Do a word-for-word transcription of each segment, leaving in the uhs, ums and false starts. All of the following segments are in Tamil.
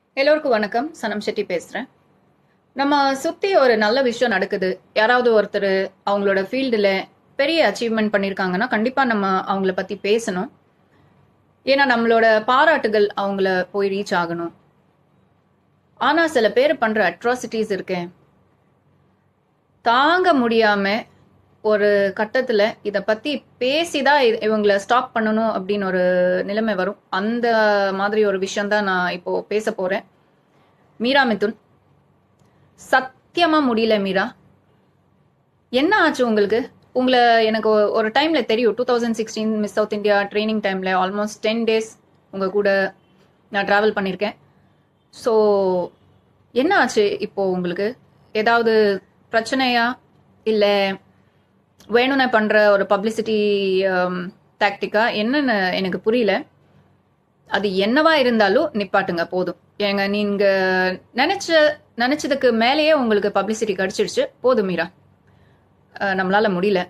எல்லோருக்கும் வணக்கம். சனம் செட்டி பேசுறேன். நம்ம சுத்தி ஒரு நல்ல விஷயம் நடக்குது. யாராவது ஒருத்தர் அவங்களோட ஃபீல்டுல பெரிய அச்சீவ்மெண்ட் பண்ணியிருக்காங்கன்னா கண்டிப்பா நம்ம அவங்கள பத்தி பேசணும். ஏன்னா நம்மளோட பாராட்டுகள் அவங்கள போய் ரீச் ஆகணும். ஆனா சில பேர் பண்ற அட்ராசிட்டிஸ் இருக்கேன் தாங்க முடியாம ஒரு கட்டத்துல இத பத்தி பேசிதான் இ- இவங்கள ஸ்டாப் பண்ணணும் அப்படின்னு ஒரு நிலைமை வரும். அந்த மாதிரி ஒரு விஷயம் தான் நான் இப்போ பேச போறேன். மீரா மிதுன், சத்தியமா முடியல மீரா. என்ன ஆச்சு உங்களுக்கு? உங்களை எனக்கு ஒ- ஒரு டைம்ல தெரியும். Two thousand sixteen miss South India training டைம்ல ஆல்மோஸ்ட் டென் டேஸ் உங்க கூட நான் டிராவல் பண்ணியிருக்கேன். ஸோ என்ன ஆச்சு இப்போ உங்களுக்கு? ஏதாவது பிரச்சனையா இல்லை வேணும்னு பண்ற ஒரு பப்ளிசிட்டி டாக்டிக்கா என்னன்னு எனக்கு புரியல. அது என்னவா இருந்தாலும் நிப்பாட்டுங்க போதும். ஏங்க நீங்க நினைச்ச நினைச்சதுக்கு மேலேயே உங்களுக்கு பப்ளிசிட்டி கிடைச்சிடுச்சு. போதும் மீரா, அஹ் நம்மளால முடியல.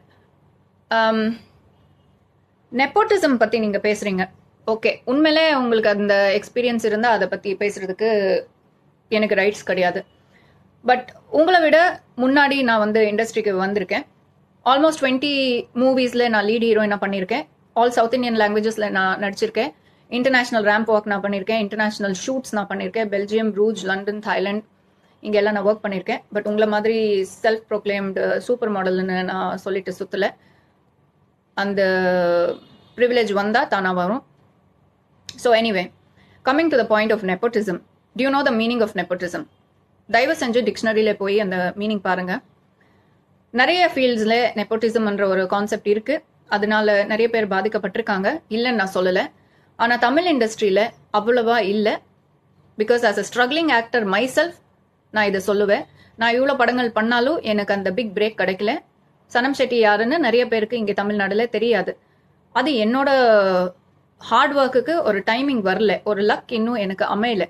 நெப்போட்டிசம் பத்தி நீங்க பேசுறீங்க. ஓகே, உண்மையிலே உங்களுக்கு அந்த எக்ஸ்பீரியன்ஸ் இருந்தா அதை பத்தி பேசுறதுக்கு எனக்கு ரைட்ஸ் கிடையாது. பட் உங்களை விட முன்னாடி நான் வந்து இண்டஸ்ட்ரிக்கு வந்திருக்கேன். ஆல்மோஸ்ட் டுவெண்ட்டி மூவிஸ்ல நான் லீட் ஹீரோயினா பண்ணியிருக்கேன். ஆல் சவுத் இந்தியன் லாங்குவேஜஸ்ல நான் நடிச்சிருக்கேன். இன்டர்நேஷனல் ரேம்ப் வாக் நான் பண்ணியிருக்கேன். இன்டர்நேஷனல் ஷூட்ஸ் நான் பண்ணியிருக்கேன். பெல்ஜியம், ப்ரூஜ், லண்டன், தாய்லாந்து இங்க எல்லாம் நான் ஒர்க் பண்ணியிருக்கேன். பட் உங்களை மாதிரி செல்ஃப் ப்ரோக்ளைம்டு சூப்பர் மாடல்னு நான் சொல்லிட்டு சுத்தல. அந்த ப்ரிவிலேஜ் வந்தா தானா வரும். So anyway, coming to the point of nepotism. Do you know the meaning of nepotism? தயவு செஞ்சு டிக்ஷனரியில போய் அந்த மீனிங் பாருங்க. நிறைய ஃபீல்ட்ஸ்ல நெப்போட்டிசம்ன்ற ஒரு கான்செப்ட் இருக்கு. அதனால நிறைய பேர் பாதிக்கப்பட்டிருக்காங்க, இல்லைன்னு நான் சொல்லலை. ஆனா தமிழ் இண்டஸ்ட்ரியில அவ்வளவா இல்லை. Because as a struggling actor myself நான் இதை சொல்லுவேன். நான் இவ்வளோ படங்கள் பண்ணாலும் எனக்கு அந்த பிக் பிரேக் கிடைக்கல. சனம் செட்டி யாருன்னு நிறைய பேருக்கு இங்கே தமிழ்நாடுல தெரியாது. அது என்னோட ஹார்ட் ஒர்க்குக்கு ஒரு டைமிங் வரல, ஒரு லக் இன்னும் எனக்கு அமையல.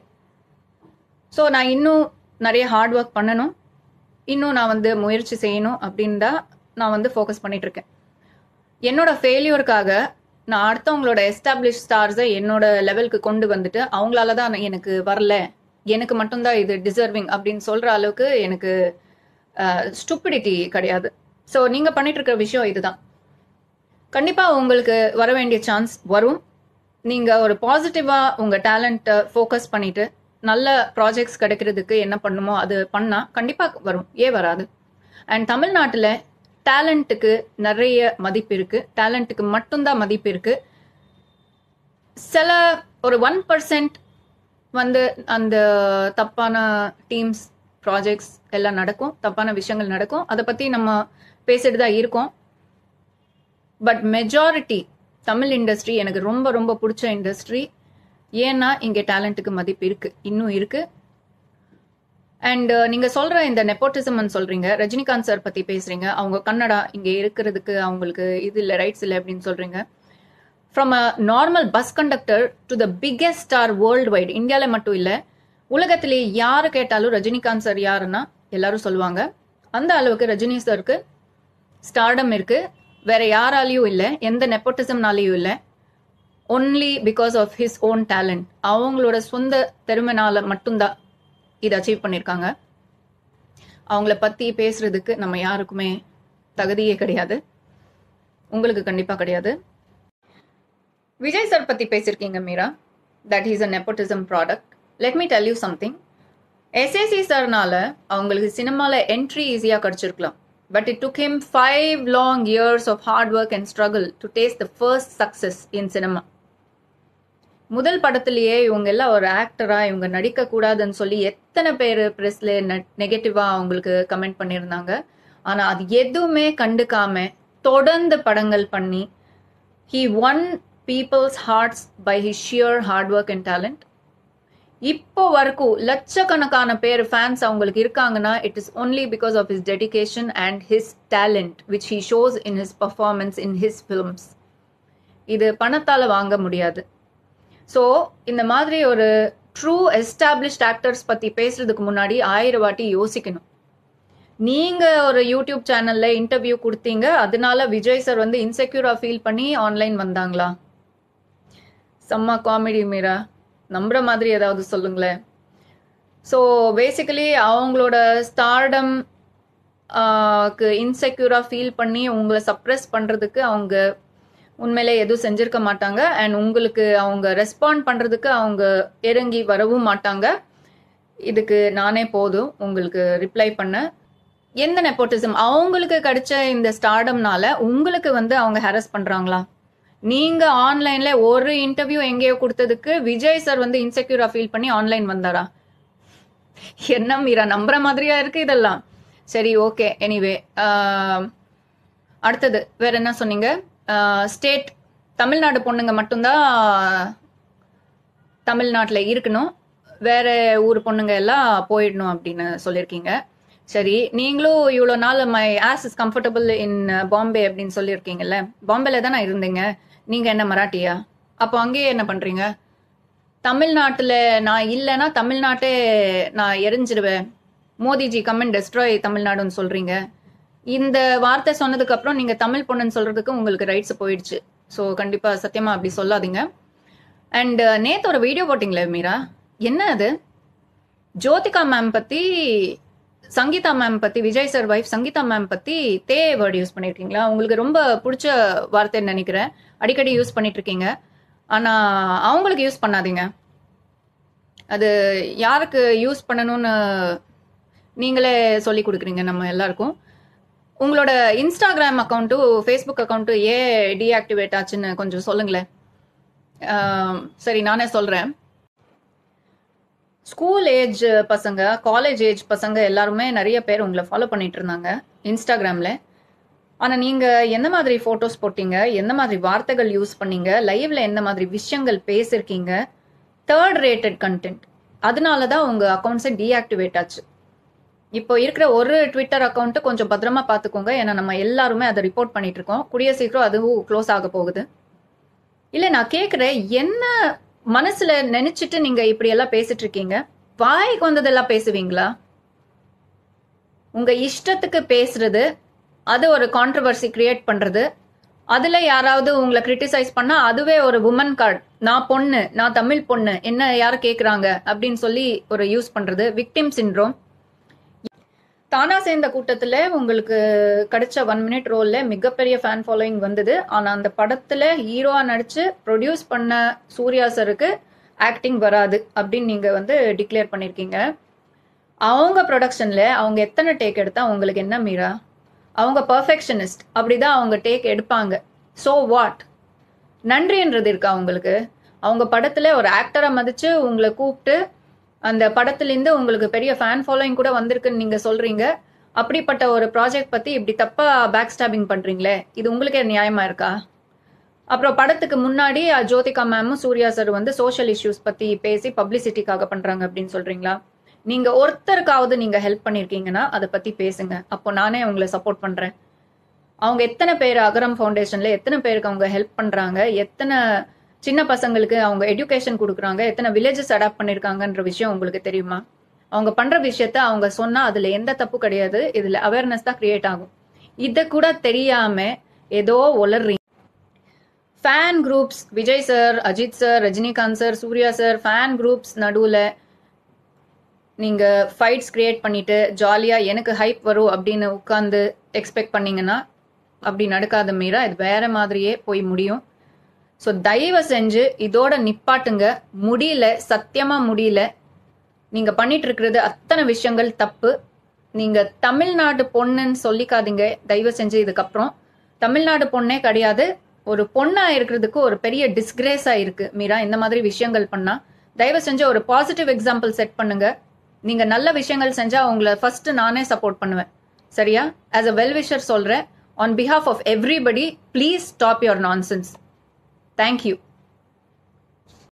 ஸோ நான் இன்னும் நிறைய ஹார்ட் ஒர்க் பண்ணணும், இன்னும் நான் வந்து முயற்சி செய்யணும் அப்படின்னு தான் நான் வந்து ஃபோக்கஸ் பண்ணிட்டு இருக்கேன். என்னோட ஃபெயிலியருக்காக நான் அடுத்தவங்களோட எஸ்டாப்ளிஷ் ஸ்டார்ஸை என்னோட லெவலுக்கு கொண்டு வந்துட்டு அவங்களால தான் எனக்கு வரல, எனக்கு மட்டும்தான் இது டிசர்விங் அப்படின்னு சொல்ற அளவுக்கு எனக்கு ஸ்டூப்பிடிட்டி கிடையாது. ஸோ நீங்க பண்ணிட்டு இருக்கிற விஷயம் இதுதான். கண்டிப்பா உங்களுக்கு வர வேண்டிய சான்ஸ் வரும். நீங்க ஒரு பாசிட்டிவா உங்க டேலண்ட்டை ஃபோக்கஸ் பண்ணிட்டு நல்ல ப்ராஜெக்ட்ஸ் கிடைக்கிறதுக்கு என்ன பண்ணுமோ அது பண்ணா கண்டிப்பா வரும். ஏன் வராது? அண்ட் தமிழ்நாட்டில் டேலண்ட்டுக்கு நிறைய மதிப்பு இருக்கு. டேலண்ட்டுக்கு மட்டும்தான் மதிப்பு இருக்கு. சில ஒரு ஒன் பர்சன்ட் வந்து அந்த தப்பான டீம்ஸ் ப்ராஜெக்ட்ஸ் எல்லாம் நடக்கும், தப்பான விஷயங்கள் நடக்கும். அதை பத்தி நம்ம பேசிட்டு தான் இருக்கோம். பட் மெஜாரிட்டி தமிழ் இண்டஸ்ட்ரி எனக்கு ரொம்ப ரொம்ப பிடிச்ச இண்டஸ்ட்ரி. ஏன்னா இங்கே டேலண்ட்டுக்கு மதிப்பு இருக்கு, இன்னும் இருக்கு. அண்ட் நீங்க சொல்ற இந்த நெப்போட்டிசம் சொல்றீங்க, ரஜினிகாந்த் சார் பத்தி பேசுறீங்க. அவங்க கன்னடா இங்க இருக்கிறதுக்கு அவங்களுக்கு இது இல்லை, ரைட்ஸ் இல்லை அப்படின்னு சொல்றீங்க. From a normal bus conductor to the biggest star worldwide, இந்தியாவில மட்டும் இல்லை உலகத்திலே யாரு கேட்டாலும் ரஜினிகாந்த் சார் யாருன்னா எல்லாரும் சொல்லுவாங்க. அந்த அளவுக்கு ரஜினி சாருக்கு ஸ்டார்டம் இருக்கு. வேற யாராலையும் இல்லை, எந்த நெப்போட்டிசம்னாலையும் இல்லை. Only because of his own talent. அவங்களோட சொந்த திறமைனால மட்டும்தான் இதை அச்சீவ் பண்ணியிருக்காங்க. அவங்கள பத்தி பேசுறதுக்கு நம்ம யாருக்குமே தகுதியே கிடையாது. உங்களுக்கு கண்டிப்பா கிடையாது. விஜய் சார் பத்தி பேசியிருக்கீங்க Meera, that is a nepotism product. Let me tell you something. SAC சார்னால அவங்களுக்கு சினிமால என்ட்ரி ஈஸியா கிடைச்சிருக்கலாம். But it took him five long years of hard work and struggle to taste the first success in cinema. முதல் படத்திலேயே இவங்க எல்லாம் ஒரு ஆக்டரா இவங்க நடிக்க கூடாதுன்னு சொல்லி எத்தனை பேர் பிரஸ்ல நெகட்டிவா அவங்களுக்கு கமெண்ட் பண்ணியிருந்தாங்க. ஆனா அது எதுவுமே கண்டுக்காம தொடர்ந்து படங்கள் பண்ணி he won people's hearts by his sheer hard work and talent. இப்போ வரைக்கும் லட்சக்கணக்கான பேர் ஃபேன்ஸ் அவங்களுக்கு இருக்காங்கன்னா it is only because of his dedication and his talent which he shows in his performance in his films. இது பணத்தால வாங்க முடியாது. ஸோ இந்த மாதிரி ஒரு ட்ரூ எஸ்டாப்ளிஷ்ட் ஆக்டர்ஸ் பத்தி பேசுறதுக்கு முன்னாடி ஆயிரம் வாட்டி யோசிக்கணும். நீங்க ஒரு யூடியூப் சேனல்ல இன்டர்வியூ கொடுத்தீங்க, அதனால விஜய் சார் வந்து இன்செக்யூரா ஃபீல் பண்ணி ஆன்லைன் வந்தாங்களா? செம்ம காமெடி மீரா, நம்புற மாதிரி ஏதாவது சொல்லுங்களேன். ஸோ பேசிக்கலி அவங்களோட ஸ்டார்டம் இன்செக்யூராக ஃபீல் பண்ணி உங்களை சப்ரெஸ் பண்ணுறதுக்கு அவங்க உண்மையிலே எதுவும் செஞ்சிருக்க மாட்டாங்க. அண்ட் உங்களுக்கு அவங்க ரெஸ்பாண்ட் பண்ணுறதுக்கு அவங்க இறங்கி வரவும் மாட்டாங்க. இதுக்கு நானே போதும் உங்களுக்கு ரிப்ளை பண்ண. எந்த நெப்போட்டிசம் அவங்களுக்கு கிடைச்ச இந்த ஸ்டார்டம்னால உங்களுக்கு வந்து அவங்க ஹாரஸ் பண்ணுறாங்களா? நீங்கள் ஆன்லைனில் ஒரு இன்டர்வியூ எங்கேயோ கொடுத்ததுக்கு விஜய் சார் வந்து இன்செக்யூரா ஃபீல் பண்ணி ஆன்லைன் வந்தாரா? என்ன மீரா, நம்புற மாதிரியா இருக்கு இதெல்லாம். சரி, ஓகே. எனிவே, அடுத்தது வேற என்ன சொன்னீங்க? ஸ்டேட் தமிழ்நாடு பொண்ணுங்க மட்டும்தான் தமிழ்நாட்டில் இருக்கணும், வேற ஊர் பொண்ணுங்க எல்லாம் போயிடணும் அப்படின்னு சொல்லியிருக்கீங்க. சரி, நீங்களும் இவ்வளோ நாள் my ass is comfortable in Bombay அப்படின்னு சொல்லியிருக்கீங்கல்ல, பாம்பேல தான் நான் இருந்தீங்க. நீங்கள் என்ன மராட்டியா? அப்போ அங்கேயே என்ன பண்ணுறீங்க? தமிழ்நாட்டில் நான் இல்லைன்னா தமிழ்நாட்டே நான் எரிஞ்சிடுவேன், மோடிஜி கம் அண்ட் டெஸ்ட்ராய் தமிழ்நாடுன்னு சொல்கிறீங்க. இந்த வார்த்தை சொன்னதுக்கப்புறம் நீங்கள் தமிழ் பொண்ணுன்னு சொல்கிறதுக்கு உங்களுக்கு ரைட்ஸ் போயிடுச்சு. ஸோ கண்டிப்பாக சத்தியமாக அப்படி சொல்லாதீங்க. அண்ட் நேற்று ஒரு வீடியோ போட்டிங்களே மீரா, என்ன அது? ஜோதிகா மேம் பற்றி, சங்கீதா மேம் பற்றி, Vijay sir wife Sangeetha ma'am பற்றி தே வேர்டு யூஸ் பண்ணியிருக்கீங்களா? உங்களுக்கு ரொம்ப பிடிச்ச வார்த்தைன்னு நினைக்கிறேன், அடிக்கடி யூஸ் பண்ணிட்டு இருக்கீங்க. ஆனால் அவங்களுக்கு யூஸ் பண்ணாதீங்க. அது யாருக்கு யூஸ் பண்ணணும்னு நீங்களே சொல்லி கொடுக்குறீங்க நம்ம எல்லாருக்கும். உங்களோட இன்ஸ்டாகிராம் அக்கௌண்ட்டும் ஃபேஸ்புக் அக்கௌண்ட்டும் ஏன் டீஆக்டிவேட் ஆச்சுன்னு கொஞ்சம் சொல்லுங்களேன். சரி, நானே சொல்கிறேன். ஸ்கூல் ஏஜ் பசங்க, காலேஜ் ஏஜ் பசங்க எல்லாருமே நிறைய பேர் உங்களை ஃபாலோ பண்ணிட்டு இருந்தாங்க இன்ஸ்டாகிராமில். ஆனால் நீங்கள் எந்த மாதிரி ஃபோட்டோஸ் போட்டீங்க, எந்த மாதிரி வார்த்தைகள் யூஸ் பண்ணீங்க, லைவ்ல எந்த மாதிரி விஷயங்கள் பேசியிருக்கீங்க, தேர்ட் ரேட்டட் கண்டென்ட், அதனால தான் உங்கள் அக்கௌண்ட்ஸை டீஆக்டிவேட் ஆச்சு. இப்போ இருக்கிற ஒரு ட்விட்டர் அக்கௌண்ட்டு கொஞ்சம் பத்திரமா பார்த்துக்கோங்க, ஏன்னா நம்ம எல்லாருமே அதை ரிப்போர்ட் பண்ணிட்டு இருக்கோம். கூடிய சீக்கிரம் அதுவும் க்ளோஸ் ஆக போகுது. இல்லை, நான் கேட்குறேன், என்ன மனசுல நினைச்சிட்டு நீங்க இப்படி எல்லாம் பேசிட்டு இருக்கீங்க? வாய்க்கு வந்ததெல்லாம் பேசுவீங்களா? உங்க இஷ்டத்துக்கு பேசுறது, அது ஒரு கான்ட்ரவர்சி கிரியேட் பண்றது, அதுல யாராவது உங்களை கிரிட்டிசைஸ் பண்ணா அதுவே ஒரு உமன் கார்டு, நான் பொண்ணு, நான் தமிழ் பொண்ணு, என்ன யாரும் கேட்குறாங்க அப்படின்னு சொல்லி ஒரு யூஸ் பண்றது, விக்டிம் சிண்ட்ரோம். தானா சேர்ந்த கூட்டத்துல உங்களுக்கு கிடைச்ச ஒன் மினிட் ரோல்ல மிகப்பெரிய ஃபேன் ஃபாலோயிங் வந்தது. ஆனா அந்த படத்துல ஹீரோவா நடிச்சு ப்ரொடியூஸ் பண்ண சூர்யா சருக்கு ஆக்டிங் வராது அப்படின்னு நீங்க வந்து டிக்ளேர் பண்ணிருக்கீங்க. அவங்க ப்ரொடக்ஷன்ல அவங்க எத்தனை டேக் எடுத்தா உங்களுக்கு என்ன மீரா? அவங்க பர்ஃபெக்ஷனிஸ்ட், அப்படிதான் அவங்க டேக் எடுப்பாங்க. So what? நன்றின்றது இருக்கா உங்களுக்கு? அவங்க படத்துல ஒரு ஆக்டரா மதிச்சு உங்களை கூப்பிட்டு அந்த படத்துலேருந்து உங்களுக்கு பெரிய ஃபேன் ஃபாலோயிங் கூட வந்திருக்குன்னு நீங்க சொல்றீங்க. அப்படிப்பட்ட ஒரு ப்ராஜெக்ட் பத்தி இப்படி தப்பா பேக் ஸ்டாபிங் பண்றீங்களே, இது உங்களுக்கே நியாயமா இருக்கா? அப்புறம் படத்துக்கு முன்னாடி ஜோதிகா மேமும் சூர்யா சார் வந்து சோஷியல் இஷ்யூஸ் பத்தி பேசி பப்ளிசிட்டிக்காக பண்றாங்க அப்படின்னு சொல்றீங்களா? நீங்க ஒருத்தருக்காவது நீங்க ஹெல்ப் பண்ணிருக்கீங்கன்னா அதை பத்தி பேசுங்க, அப்போ நானே உங்களை சப்போர்ட் பண்றேன். அவங்க எத்தனை பேர் அகரம் ஃபவுண்டேஷன்ல எத்தனை பேருக்கு அவங்க ஹெல்ப் பண்றாங்க, எத்தனை சின்ன பசங்களுக்கு அவங்க எஜுகேஷன் கொடுக்குறாங்க, எத்தனை வில்லேஜஸ் அடாப்ட் பண்ணிருக்காங்கன்ற விஷயம் உங்களுக்கு தெரியுமா? அவங்க பண்ற விஷயத்த அவங்க சொன்னா அதுல எந்த தப்பு கிடையாது, இதுல அவேர்னஸ் தான் கிரியேட் ஆகும். இதை கூட தெரியாம ஏதோ ஒளர்றீங்க. Fan groups, Vijay sir, Ajith sir, Rajinikanth sir, Suriya sir, fan groups நடுவில் நீங்க ஃபைட்ஸ் கிரியேட் பண்ணிட்டு ஜாலியா எனக்கு ஹைப் வரும் அப்படின்னு உட்காந்து எக்ஸ்பெக்ட் பண்ணீங்கன்னா அப்படி நடக்காத மீரா, இது வேற மாதிரியே போய் முடியும். ஸோ தயவு செஞ்சு இதோட நிப்பாட்டுங்க. முடியல, சத்தியமா முடியல. நீங்க பண்ணிட்டு இருக்கிறது அத்தனை விஷயங்கள் தப்பு. நீங்க தமிழ்நாடு பொண்ணுன்னு சொல்லிக்காதீங்க தயவு செஞ்சு. இதுக்கப்புறம் தமிழ்நாடு பொண்ணே கிடையாது, ஒரு பொண்ணா இருக்கிறதுக்கு ஒரு பெரிய டிஸ்கிரேஸா இருக்கு மீரா இந்த மாதிரி விஷயங்கள் பண்ணா. தயவு செஞ்சு ஒரு பாசிட்டிவ் எக்ஸாம்பிள் செட் பண்ணுங்க. நீங்க நல்ல விஷயங்கள் செஞ்சா உங்களை ஃபர்ஸ்ட் நானே சப்போர்ட் பண்ணுவேன், சரியா? ஆஸ் அ வெல்விஷர் சொல்றேன், on behalf of everybody, please stop your nonsense. Thank you.